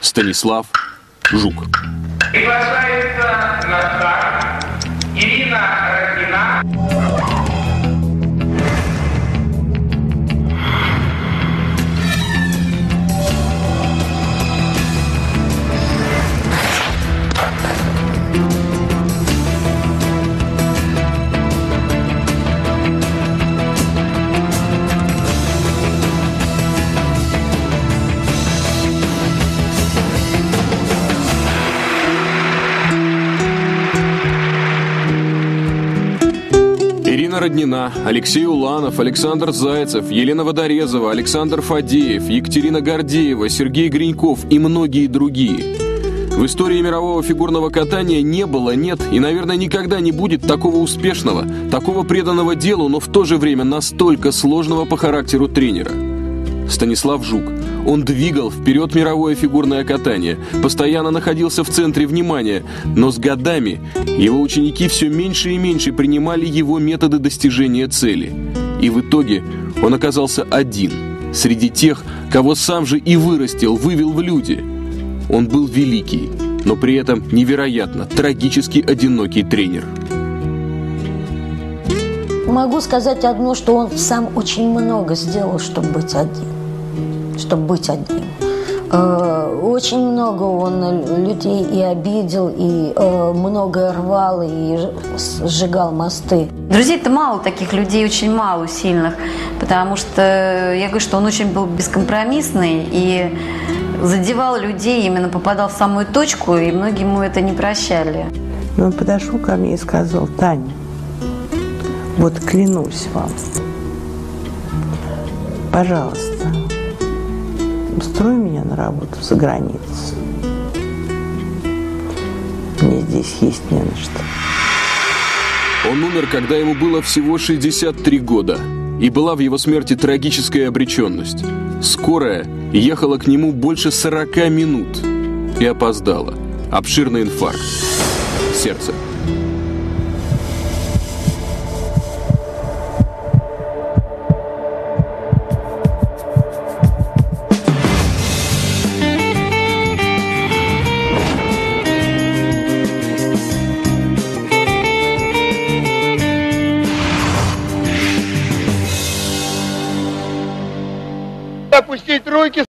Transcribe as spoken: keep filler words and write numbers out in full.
Станислав Жук. Приглашается на старт Ирина Роднина. Ирина Роднина, Алексей Уланов, Александр Зайцев, Елена Водорезова, Александр Фадеев, Екатерина Гордеева, Сергей Гриньков и многие другие. В истории мирового фигурного катания не было, нет и, наверное, никогда не будет такого успешного, такого преданного делу, но в то же время настолько сложного по характеру тренера. Станислав Жук. Он двигал вперед мировое фигурное катание, постоянно находился в центре внимания, но с годами его ученики все меньше и меньше принимали его методы достижения цели. И в итоге он оказался один, среди тех, кого сам же и вырастил, вывел в люди. Он был великий, но при этом невероятно, трагически одинокий тренер. Могу сказать одно, что он сам очень много сделал, чтобы быть один. Чтобы быть одним. Очень много он людей и обидел, и многое рвал, и сжигал мосты. Друзей-то мало таких людей, очень мало сильных, потому что я говорю, что он очень был бескомпромиссный и задевал людей, именно попадал в самую точку, и многие ему это не прощали. И он подошел ко мне и сказал: Таня, вот клянусь вам, пожалуйста, устрой меня на работу за границей. Мне здесь есть не на что. Он умер, когда ему было всего шестьдесят три года, и была в его смерти трагическая обреченность. Скорая ехала к нему больше сорока минут и опоздала. Обширный инфаркт сердца.